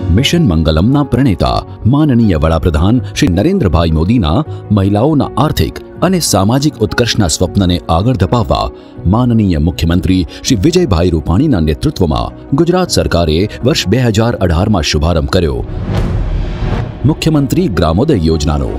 Mission મંગલમના પ્રણેતા માનનીય વડાપ્રધાન શ્રી નરેન્દ્રભાઈ મોદીના મહિલાઓના આર્થિક અને સામાજિક ઉત્કર્ષના સ્વપ્નને આગળ ધપાવવા માનનીય મુખ્યમંત્રી શ્રી વિજયભાઈ રૂપાણીના નેતૃત્વમાં ગુજરાત સરકારે વર્ષ 2018માં શુભારંભ કર્યો મુખ્યમંત્રી ગ્રામોદય યોજનાનો,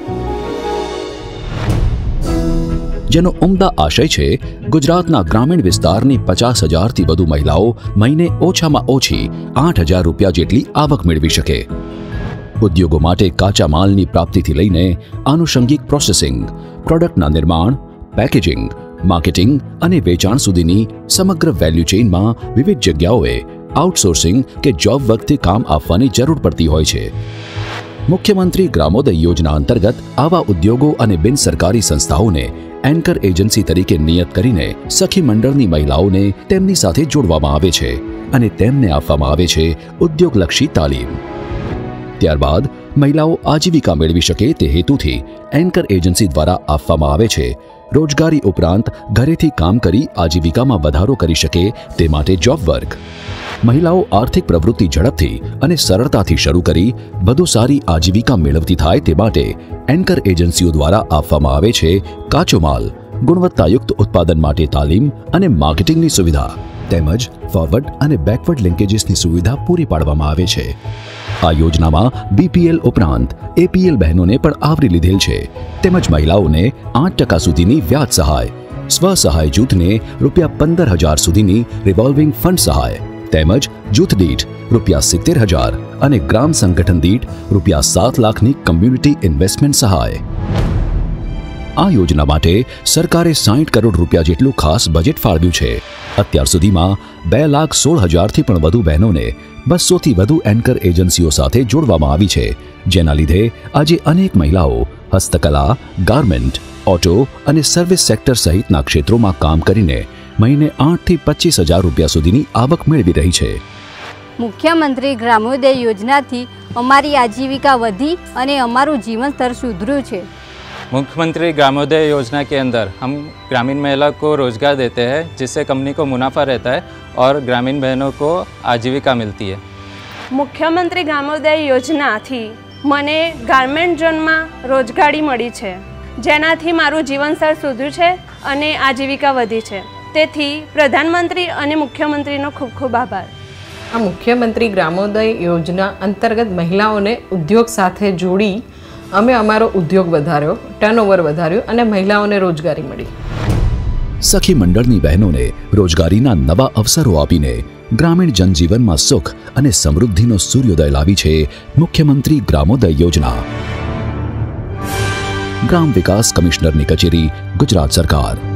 જેનો ઉમદા આશય છે ગુજરાતના ગ્રામીણ વિસ્તારની 50,000થી વધુ મહિલાઓ મહિને ઓછામાં ઓછી 8,000 રૂપિયા જેટલી આવક મેળવી શકે। ઉદ્યોગો માટે કાચા માલની પ્રાપ્તિથી લઈને આનુષંગિક પ્રોસેસિંગ, પ્રોડક્ટના નિર્માણ, પેકેજિંગ, માર્કેટિંગ અને વેચાણ સુધીની સમગ્ર વેલ્યુ ચેઇનમાં વિવિધ જગ્યાઓએ આઉટસોર્સિંગ કે જોબ વર્કથી કામ આપવાની જરૂર પડતી હોય છે। મુખ્યમંત્રી ગ્રામોદય યોજના અંતર્ગત આવા ઉદ્યોગો અને બિન સરકારી સંસ્થાઓને એન્કર એજન્સી તરીકે નિયત કરીને સખી મંડળની મહિલાઓને તેમની સાથે જોડવામાં આવે છે અને તેમને આપવામાં આવે છે ઉદ્યોગલક્ષી તાલીમ। ત્યારબાદ મહિલાઓ આજીવિકા મેળવી શકે તે હેતુથી એન્કર એજન્સી દ્વારા આપવામાં આવે છે રોજગારી ઉપરાંત ઘરેથી કામ કરી આજીવિકામાં વધારો કરી શકે તે માટે જોબ વર્ક। મહિલાઓ આર્થિક પ્રવૃત્તિ ઝડપથી અને સરળતાથી શરૂ કરી વધુ સારી આજીવિકા મેળવતી થાય તે માટે એન્કર એજન્સીઓ દ્વારા આપવામાં આવે છે કાચો માલ, ગુણવત્તાયુક્ત ઉત્પાદન માટે તાલીમ અને માર્કેટિંગની સુવિધા તેમજ ફોરવર્ડ અને બેકવર્ડ લિંકેજીસની સુવિધા પૂરી પાડવામાં આવે છે। આ યોજનામાં બીપીએલ ઉપરાંત એપીએલ બહેનોને પણ આવરી લીધેલ છે તેમજ મહિલાઓને 8% સુધીની વ્યાજ સહાય, સ્વસહાય જૂથને ₹15,000 સુધીની રિવોલ્વિંગ ફંડ સહાય તેમજ જૂથ દીઠ ₹70,000 અને ગ્રામ સંગઠન દીઠ ₹7 લાખની કમ્યુનિટી ઇન્વેસ્ટમેન્ટ સહાય। આ યોજના માટે સરકારે 60 કરોડ રૂપિયા જેટલું ખાસ બજેટ ફાળવ્યું છે। અત્યાર સુધીમાં 2,16,000થી પણ વધુ બહેનોને 200થી વધુ એન્કર એજન્સીઓ સાથે જોડવામાં આવી છે, જેના લીધે આજે અનેક મહિલાઓ હસ્તકલા, ગાર્મેન્ટ, ઓટો અને સર્વિસ સેક્ટર સહિતના ક્ષેત્રોમાં કામ કરીને મહિને 8થી 25,000 રૂપિયા સુધીની આવક મેળવી રહી છે। મુખ્યમંત્રી ગ્રામોદય યોજનાથી અમારી આજીવિકા વધી અને અમારું જીવન સ્તર સુધર્યું છે। मुख्यमंत्री ग्रामोदय योजना के अंदर हम ग्रामीण महिला को रोजगार देते हैं जिससे कंपनी को मुनाफा रहता है और ग्रामीण बहनों को आजीविका मिलती है। मुख्यमंत्री ग्रामोदय योजना थी मने गार्मेंट जोन में रोजगारी मળી છે જેનાથી મારું જીવન સ્તર સુધર્યું છે અને આજીવિકા વધી છે। તેથી પ્રધાનમંત્રી અને મુખ્યમંત્રીનો ખૂબ ખૂબ આભાર। આ મુખ્યમંત્રી ગ્રામોદય યોજના અંતર્ગત મહિલાઓને ઉદ્યોગ સાથે જોડી અમે અમારો ઉદ્યોગ વધાર્યો, ટર્નઓવર વધાર્યું અને મહિલાઓને રોજગારી મળી। સખી મંડળની બહેનોને રોજગારીના નવા અવસરો આપીને ગ્રામીણ જનજીવનમાં સુખ અને સમૃદ્ધિનો સૂર્યોદય લાવી છે મુખ્યમંત્રી ગ્રામોદય યોજના। ગ્રામ વિકાસ કમિશનરની કચેરી, ગુજરાત સરકાર।